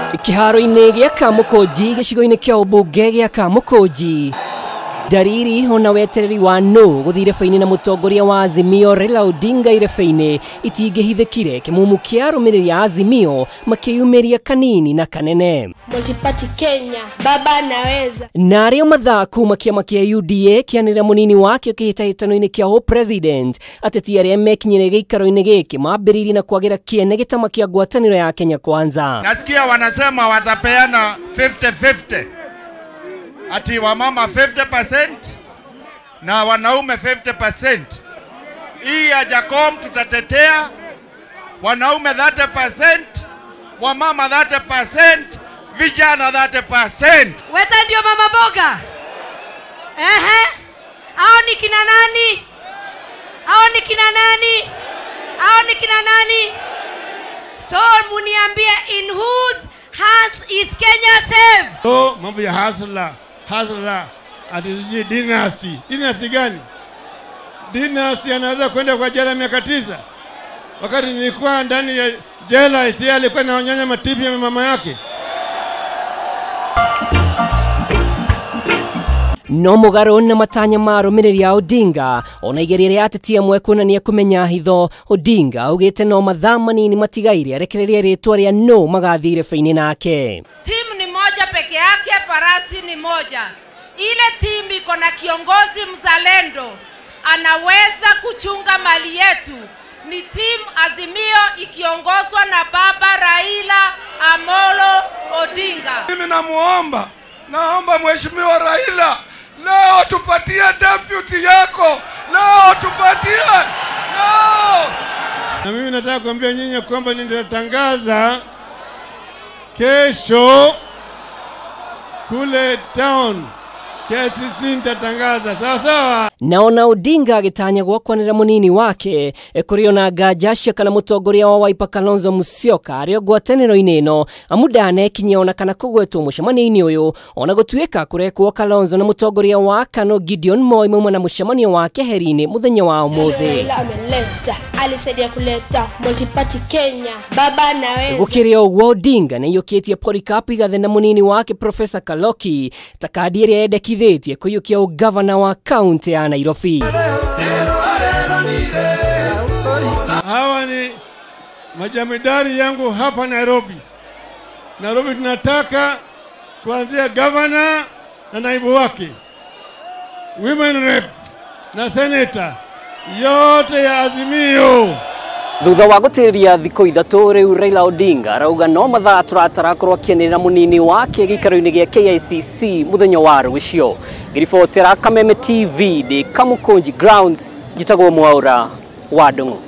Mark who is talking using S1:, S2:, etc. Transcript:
S1: Kiharo-ini gia Kamukunji gicigo-ini kia ubunge gia Kamukunji. Dariri hona wetereri wa no guthire faini na mutongoria wa Azimio Raila Odinga irefeini itingihithikire kimumu kia arumiriri ya Azimio makiyumiria kanini na kanene.
S2: Multiparty Kenya, baba naweza.
S1: Nario mathaku makiama kia UDA kianira munini wake kihitahitano-ini kia upresident ateti aria mekinyire giikaro-ini giki mambiriri na kwagira kiene gitama kia ngwataniro ya Kenya Kwanza.
S3: Nasikia wanasema watapeana 50-50. Ati wamama 50% na wanaume 50%. Hii ya Jacom tutatetea wanaume 30%, wamama 30%, vijana 30%.
S4: Weta ndio mama boga. Hao ni kina nani? Hao ni kina nani? Hao ni kina nani? So muniambie, in whose hands is Kenya safe?
S5: Oh, mambo ya hasla ati dynasty. Dynasty gani? Dynasty anaweza kwenda kwa jela miaka 9. Wakati nilikuwa ndani ya jela isi alikuwa anaonyanya matipi ya mama yake.
S1: No mugaro na matanya ma arumiriri ya Odinga ona igerire ateti amwe kuonania kumenya hitho. Odinga ugite no mathaa manini matigaire arekereria ritwa ria no magathire faini nake.
S4: Timu ni moja peke yake, farasi ni moja. Ile timu iko na kiongozi mzalendo anaweza kuchunga mali yetu. Ni timu Azimio ikiongozwa na baba Raila Amolo Odinga.
S3: Mimi naomba mheshimiwa Raila, leo tupatie deputy yako. Leo tupatie. Leo.
S5: Na mimi nataka kuambia nyinyi kwamba nitatangaza kesho kule town. KICC nitatangaza sawa.
S1: Naona Odinga agitanya gwakwanira munini wake kuriona nganja kana mutongoria wa Wiper Kalonzo Musyoka ario ngwataniro-ini ino amudane kinyeona kana kugwetwo mucemanio-ini uyu ona gutuika kurekwo Kalonzo na mutongoria wa Kano Gideon Moi mumwe na mucemanio wa Keheri-ini muthenya wa umuthi.
S2: Alisaidia kuleta multiparty Kenya, baba naweza.
S1: Gukiria ugwo Odinga ni yukitie Polycarp igathe na munini wake Professor Kaloki takadi iria endekithitie kuyukia ugavana wa kaunti ya Nairobi.
S5: Hawa ni majamidari yangu hapa Nairobi. Nairobi tunataka kuanzia governor na naibu wake, women rep na senator, yote ya Azimio.
S1: Thutha wa gutiriria thikũ ithatu riu Raila Odinga arauga no mathaa turatara korwo akienera munini wake gikaro-ini gia KICC muthenya wa ruciu. Ngiribotera Kameme TV ndi Kamukunji grounds, njitagwo Muhuraniri wa Rungu.